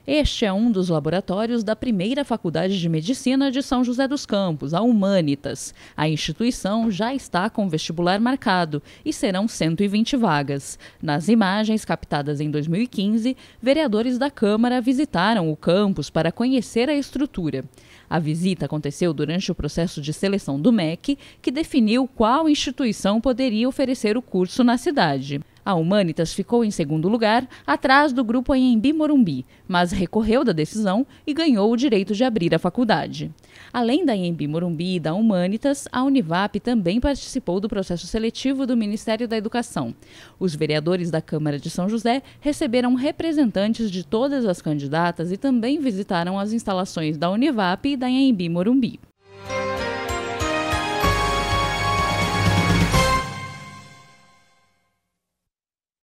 Este é um dos laboratórios da primeira Faculdade de Medicina de São José dos Campos, a Humanitas. A instituição já está com vestibular marcado e serão 120 vagas. Nas imagens captadas em 2015, vereadores da Câmara visitaram o campus para conhecer a estrutura. A visita aconteceu durante o processo de seleção do MEC, que definiu qual instituição poderia oferecer o curso na cidade. A Humanitas ficou em segundo lugar, atrás do grupo Anhembi Morumbi, mas recorreu da decisão e ganhou o direito de abrir a faculdade. Além da Anhembi Morumbi e da Humanitas, a Univap também participou do processo seletivo do Ministério da Educação. Os vereadores da Câmara de São José receberam representantes de todas as candidatas e também visitaram as instalações da Univap e da Anhembi Morumbi.